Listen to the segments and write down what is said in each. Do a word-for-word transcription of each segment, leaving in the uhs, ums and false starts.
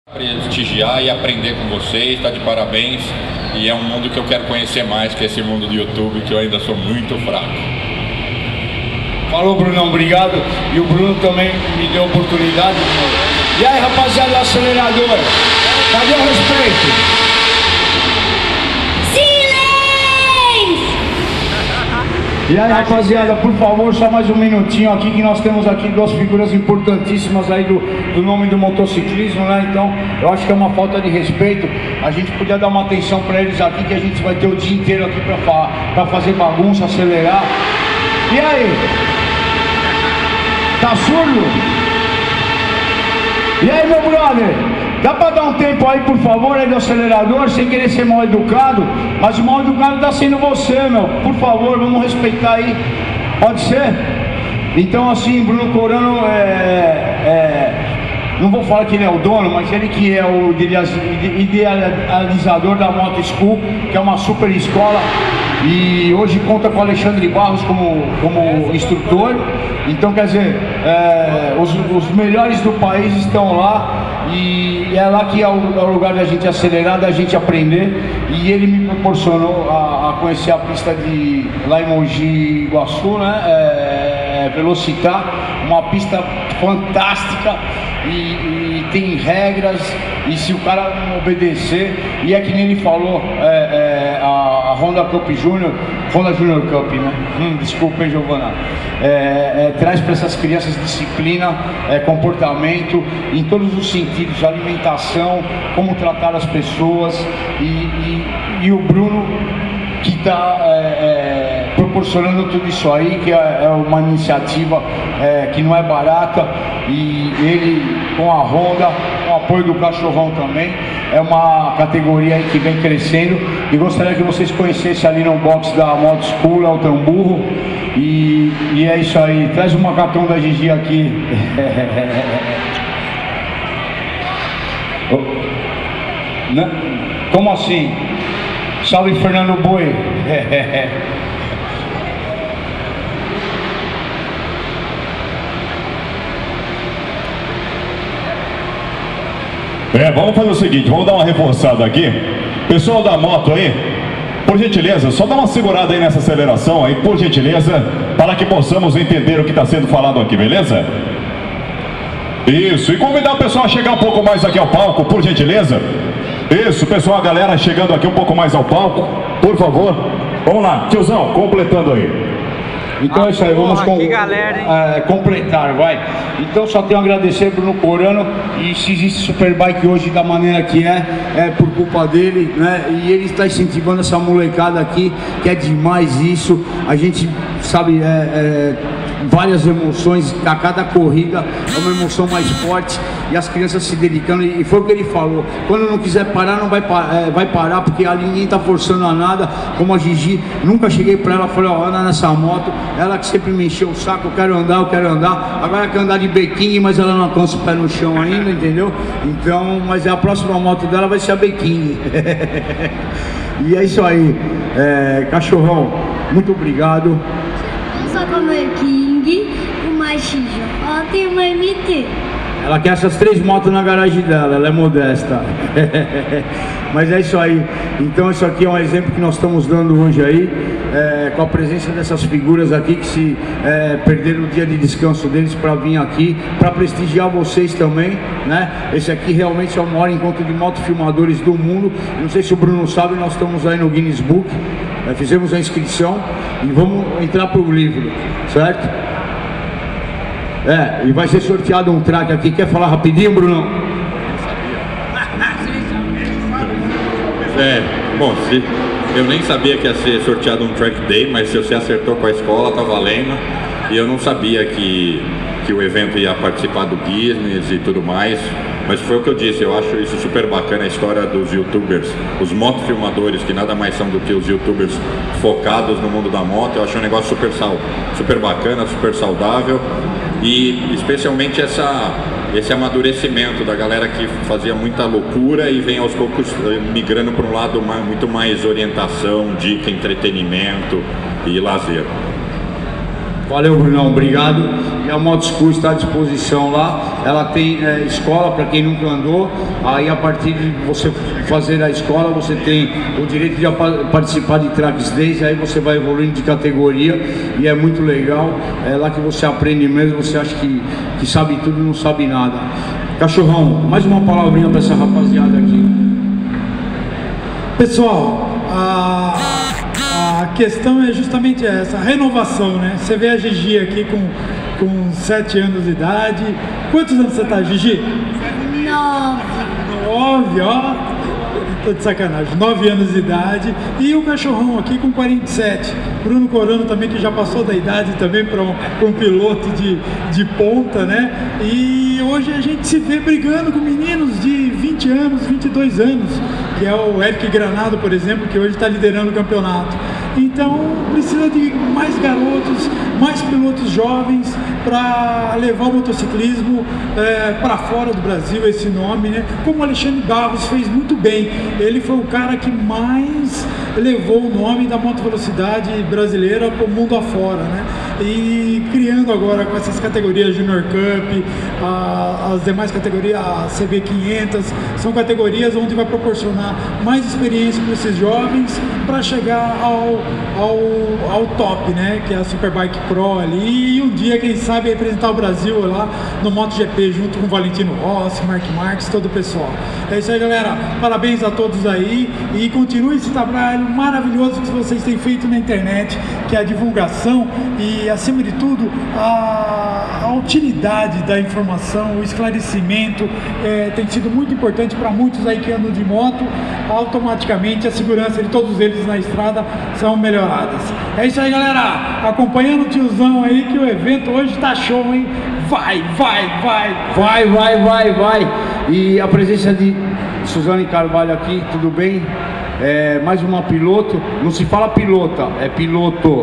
Prestigiar e aprender com vocês, está de parabéns, e é um mundo que eu quero conhecer mais, que é esse mundo do YouTube, que eu ainda sou muito fraco. Falou, Brunão, obrigado. E o Bruno também me deu a oportunidade. E aí, rapaziada do acelerador, cadê o respeito? E aí, rapaziada, por favor, só mais um minutinho aqui, que nós temos aqui duas figuras importantíssimas aí do, do nome do motociclismo, né? Então, eu acho que é uma falta de respeito. A gente podia dar uma atenção para eles aqui, que a gente vai ter o dia inteiro aqui para para fazer bagunça, acelerar. E aí? Tá surdo? E aí, meu brother? Dá pra dar um tempo aí, por favor, aí do acelerador, sem querer ser mal educado, mas o mal educado tá sendo você, meu. Por favor, vamos respeitar aí. Pode ser? Então, assim, Bruno Corano é, é... não vou falar que ele é o dono, mas ele que é o idealizador da Moto School, que é uma super escola. E hoje conta com o Alexandre Barros como, como instrutor. Então, quer dizer, é, os, os melhores do país estão lá. E é lá que é o, é o lugar da gente acelerar, da gente aprender. E ele me proporcionou a, a conhecer a pista de lá em Mogi Guaçu, né? É, Velocitar, uma pista fantástica. E, e tem regras, e se o cara não obedecer, e é que nem ele falou, é, é, a, a Honda Cup Júnior, Honda Junior Cup, né? Hum, desculpa, hein, Giovana? É, é, traz para essas crianças disciplina, é, comportamento, em todos os sentidos, alimentação, como tratar as pessoas, e, e, e o Bruno que está é, é, proporcionando tudo isso aí, que é, é uma iniciativa é, que não é barata, e ele com a Honda, com o apoio do Cachorrão também, é uma categoria aí que vem crescendo, e gostaria que vocês conhecessem ali no box da Moto School, é o Tamburro, e, e é isso aí. Traz o macacão da Gigi aqui. Como assim? Salve, Fernando Boi. É, vamos fazer o seguinte, vamos dar uma reforçada aqui. Pessoal da moto aí, por gentileza, só dá uma segurada aí nessa aceleração aí, por gentileza, para que possamos entender o que está sendo falado aqui, beleza? Isso, e convidar o pessoal a chegar um pouco mais aqui ao palco, por gentileza. Isso, pessoal, a galera chegando aqui um pouco mais ao palco, por favor. Vamos lá, tiozão, completando aí. Então é isso aí, vamos com, é, completar, vai. Então só tenho a agradecer Bruno Corano, e se existe Superbike hoje da maneira que é, é por culpa dele, né? E ele está incentivando essa molecada aqui, que é demais isso. A gente sabe, é, é, várias emoções, a cada corrida é uma emoção mais forte, e as crianças se dedicando, e foi o que ele falou, quando não quiser parar, não vai, é, vai parar, porque ali ninguém está forçando a nada, como a Gigi, nunca cheguei para ela e falei, ó, anda nessa moto, ela que sempre me encheu o saco, eu quero andar, eu quero andar, agora quer andar de biquíni, mas ela não alcança o pé no chão ainda, entendeu? Então, mas a próxima moto dela vai ser a biquíni. E é isso aí, é, Cachorrão, muito obrigado. Eu sou como é King, uma X J e uma M T. Ela quer essas três motos na garagem dela, ela é modesta. Mas é isso aí. Então isso aqui é um exemplo que nós estamos dando hoje aí, é, com a presença dessas figuras aqui que se é, perderam o dia de descanso deles para vir aqui, para prestigiar vocês também, né? Esse aqui realmente é o maior encontro de motofilmadores do mundo. Não sei se o Bruno sabe, nós estamos aí no Guinness Book, é, fizemos a inscrição e vamos entrar para o livro, certo? É, e vai ser sorteado um track aqui. Quer falar rapidinho, Bruno? É, bom, se, eu nem sabia que ia ser sorteado um track day, mas se você acertou com a escola, tá valendo. E eu não sabia que, que o evento ia participar do Guinness e tudo mais. Mas foi o que eu disse, eu acho isso super bacana, a história dos youtubers, os motofilmadores, que nada mais são do que os youtubers focados no mundo da moto. Eu acho um negócio super, sal, super bacana, super saudável. E especialmente essa, esse amadurecimento da galera que fazia muita loucura e vem aos poucos migrando para um lado mais, muito mais orientação, dica, entretenimento e lazer. Valeu, Brunão, obrigado. E a Moto School está à disposição lá. Ela tem é, escola para quem nunca andou. Aí, a partir de você fazer a escola, você tem o direito de participar de Tracks Days. Aí você vai evoluindo de categoria e é muito legal. É lá que você aprende mesmo. Você acha que, que sabe tudo e não sabe nada. Cachorrão, mais uma palavrinha para essa rapaziada aqui. Pessoal, a, a questão é justamente essa, a renovação, né? Você vê a Gigi aqui com, com sete anos de idade. Quantos anos você tá, Gigi? Nove. Nove, ó. Tô de sacanagem. Nove anos de idade. E o Cachorrão aqui com quarenta e sete. Bruno Corano também, que já passou da idade também para um, um piloto de, de ponta, né? E hoje a gente se vê brigando com meninos de vinte anos, vinte e dois anos, que é o Eric Granado, por exemplo, que hoje está liderando o campeonato. Então precisa de mais garotos, mais pilotos jovens para levar o motociclismo é, para fora do Brasil, esse nome, né? Como o Alexandre Barros fez muito bem. Ele foi o cara que mais levou o nome da motovelocidade brasileira para o mundo afora, né? E criando agora com essas categorias Junior Cup, a, as demais categorias, a C B quinhentos, são categorias onde vai proporcionar mais experiência para esses jovens para chegar ao, ao, ao top, né? Que é a Superbike Pro ali, e um dia, quem sabe, representar o Brasil lá no MotoGP junto com o Valentino Rossi, Mark Marques, todo o pessoal. É isso aí, galera. Parabéns a todos aí e continue esse trabalho maravilhoso que vocês têm feito na internet, que é a divulgação e, acima de tudo, a, a utilidade da informação, o esclarecimento é, tem sido muito importante para muitos aí que andam de moto. Automaticamente a segurança de todos eles na estrada são melhoradas. É isso aí, galera. Acompanhando o tiozão aí, que o evento hoje tá show, hein? Vai, vai, vai, vai, vai, vai, vai. E a presença de Suzane Carvalho aqui, tudo bem? É, mais uma piloto, não se fala pilota, é piloto.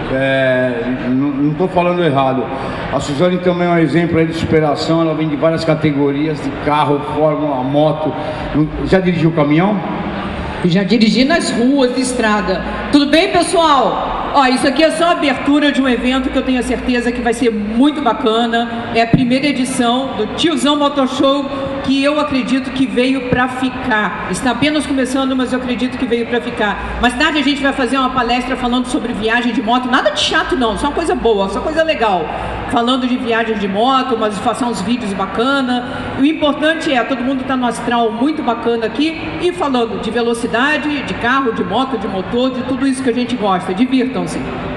É, não estou falando errado. A Suzane também é um exemplo aí de superação. Ela vem de várias categorias, de carro, fórmula, moto. Já dirigiu caminhão? Já dirigi nas ruas de estrada. Tudo bem, pessoal? Ó, isso aqui é só a abertura de um evento que eu tenho a certeza que vai ser muito bacana. É a primeira edição do Tiozão Motor Show, que eu acredito que veio para ficar. Está apenas começando, mas eu acredito que veio para ficar. Mais tarde a gente vai fazer uma palestra falando sobre viagem de moto. Nada de chato não, só uma coisa boa, só coisa legal. Falando de viagem de moto, mas fazer uns vídeos bacana. O importante é, todo mundo está no astral muito bacana aqui e falando de velocidade, de carro, de moto, de motor, de tudo isso que a gente gosta. Divirtam-se.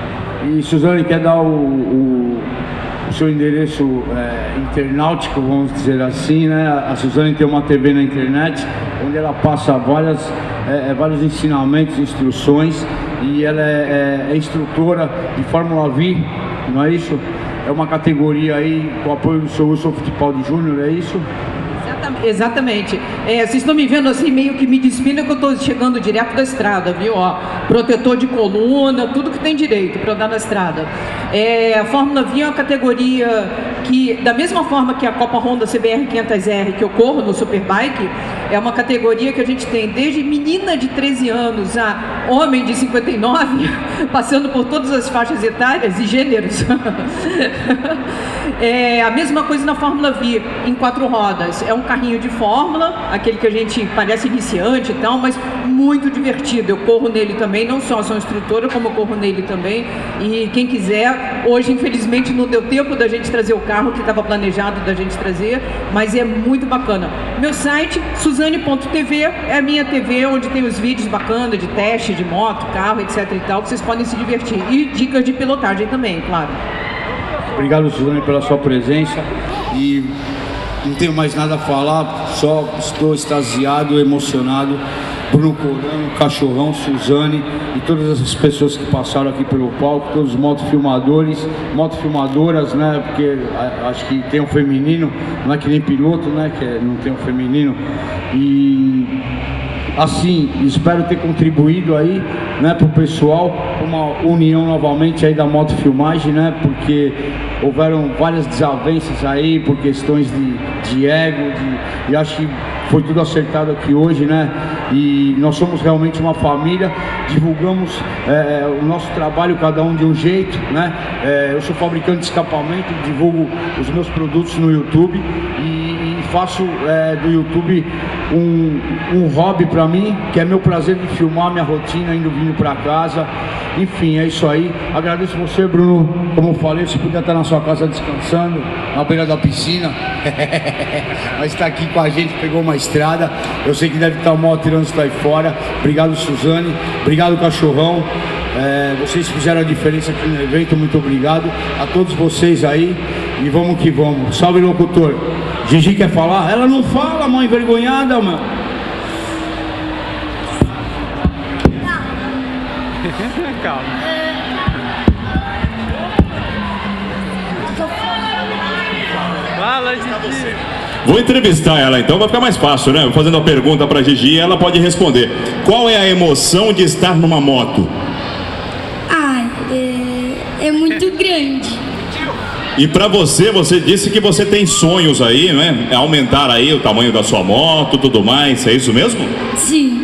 E Suzane, quer dar o... o... o seu endereço é, internautico, vamos dizer assim, né? A Suzane tem uma T V na internet, onde ela passa várias, é, vários ensinamentos, instruções, e ela é, é, é instrutora de Fórmula V, não é isso? É uma categoria aí com o apoio do seu Wilson Fittipaldi Júnior, é isso? Exatamente. É, vocês estão me vendo assim, meio que me despindo, que eu estou chegando direto da estrada, viu? Ó, protetor de coluna, tudo que tem direito para andar na estrada. É, a Fórmula V é uma categoria que, da mesma forma que a Copa Honda C B R quinhentos R, que eu corro no Superbike, é uma categoria que a gente tem desde menina de treze anos a homem de cinquenta e nove, passando por todas as faixas etárias e gêneros. É a mesma coisa na Fórmula V, em quatro rodas. É um carrinho de fórmula, aquele que a gente parece iniciante e tal, mas muito divertido. Eu corro nele também, não só sou instrutora, como eu corro nele também. E quem quiser, hoje infelizmente não deu tempo da gente trazer o carro que estava planejado da gente trazer, mas é muito bacana. Meu site, suzane ponto t v, é a minha T V onde tem os vídeos bacanas de teste de moto, carro, etc e tal, que vocês podem se divertir. E dicas de pilotagem também, claro. Obrigado, Suzane, pela sua presença. E não tenho mais nada a falar, só estou extasiado, emocionado. Bruno Corano, Cachorrão, Suzane e todas as pessoas que passaram aqui pelo palco, todos os motofilmadores, motofilmadoras, né? Porque a, acho que tem um feminino, não é que nem piloto, né? Que é, não tem um feminino. E assim, espero ter contribuído aí, né, para o pessoal, uma união novamente aí da motofilmagem, né? Porque houveram várias desavenças aí por questões de, de ego, de, e acho que foi tudo acertado aqui hoje, né? E nós somos realmente uma família, divulgamos é, o nosso trabalho, cada um de um jeito, né? É, eu sou fabricante de escapamento, divulgo os meus produtos no YouTube e, e faço é, do YouTube um, um hobby para mim, que é meu prazer de filmar minha rotina, indo vindo para casa. Enfim, é isso aí. Agradeço você, Bruno. Como eu falei, você podia estar na sua casa descansando, na beira da piscina, mas está aqui com a gente, pegou uma estrada. Eu sei que deve estar o maior trânsito aí fora. Obrigado, Suzane. Obrigado, Cachorrão. É, vocês fizeram a diferença aqui no evento. Muito obrigado a todos vocês aí. E vamos que vamos. Salve, locutor. Gigi quer falar? Ela não fala, mãe envergonhada, mano. Calma. Fala, Gigi. Vou entrevistar ela então, vai ficar mais fácil, né? Fazendo a pergunta pra Gigi, ela pode responder. Qual é a emoção de estar numa moto? Ah, é, é muito grande. E pra você, você disse que você tem sonhos aí, né? É aumentar aí o tamanho da sua moto, tudo mais, é isso mesmo? Sim.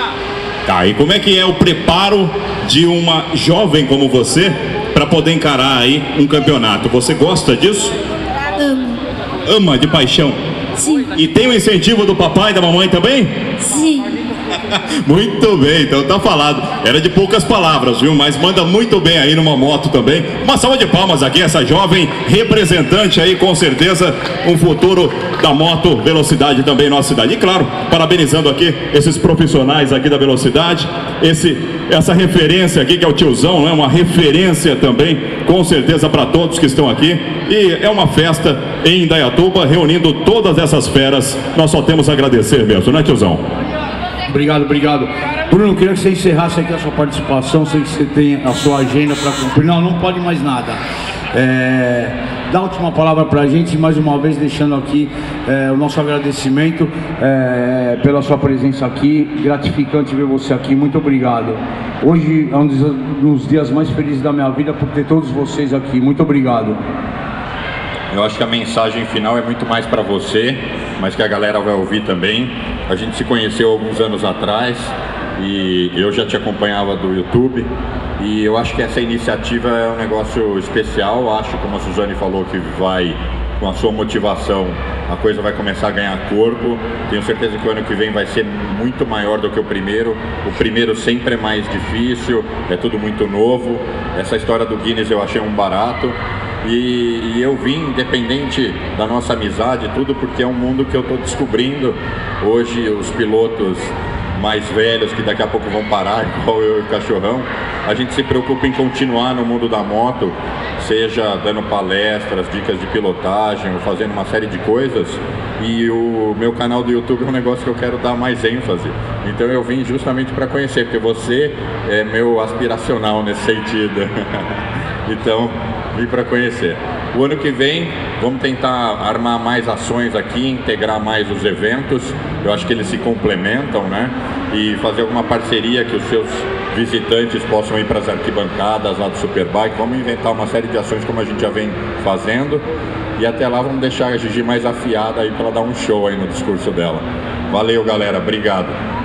Tá, e como é que é o preparo de uma jovem como você para poder encarar aí um campeonato? Você gosta disso? Amo. Ama de paixão? Sim. E tem o incentivo do papai e da mamãe também? Sim. Muito bem, então tá falado. Era de poucas palavras, viu? Mas manda muito bem aí numa moto também. Uma salva de palmas aqui, essa jovem representante aí, com certeza, um futuro da moto velocidade também em nossa cidade. E claro, parabenizando aqui esses profissionais aqui da velocidade, esse, essa referência aqui que é o tiozão, né? Uma referência também, com certeza, para todos que estão aqui. E é uma festa em Indaiatuba, reunindo todas essas feras. Nós só temos a agradecer mesmo, né, tiozão? Obrigado, obrigado. Bruno, eu queria que você encerrasse aqui a sua participação. Sei que você tem a sua agenda para cumprir. Não, não pode mais nada. É, dá a última palavra para a gente, mais uma vez deixando aqui é, o nosso agradecimento é, pela sua presença aqui. Gratificante ver você aqui. Muito obrigado. Hoje é um dos, dos dias mais felizes da minha vida por ter todos vocês aqui. Muito obrigado. Eu acho que a mensagem final é muito mais para você, mas que a galera vai ouvir também. A gente se conheceu alguns anos atrás e eu já te acompanhava do YouTube. E eu acho que essa iniciativa é um negócio especial. Acho, como a Suzane falou, que vai, com a sua motivação, a coisa vai começar a ganhar corpo. Tenho certeza que o ano que vem vai ser muito maior do que o primeiro. O primeiro sempre é mais difícil, é tudo muito novo. Essa história do Guinness eu achei um barato. E, e eu vim, independente da nossa amizade, tudo porque é um mundo que eu estou descobrindo. Hoje os pilotos mais velhos, que daqui a pouco vão parar, igual eu e o Cachorrão, a gente se preocupa em continuar no mundo da moto, seja dando palestras, dicas de pilotagem, ou fazendo uma série de coisas. E o meu canal do YouTube é um negócio que eu quero dar mais ênfase. Então eu vim justamente para conhecer, porque você é meu aspiracional nesse sentido. Então, vim para conhecer. O ano que vem, vamos tentar armar mais ações aqui, integrar mais os eventos. Eu acho que eles se complementam, né? E fazer alguma parceria que os seus visitantes possam ir para as arquibancadas lá do Superbike. Vamos inventar uma série de ações como a gente já vem fazendo. E até lá vamos deixar a Gigi mais afiada aí para dar um show aí no discurso dela. Valeu, galera. Obrigado.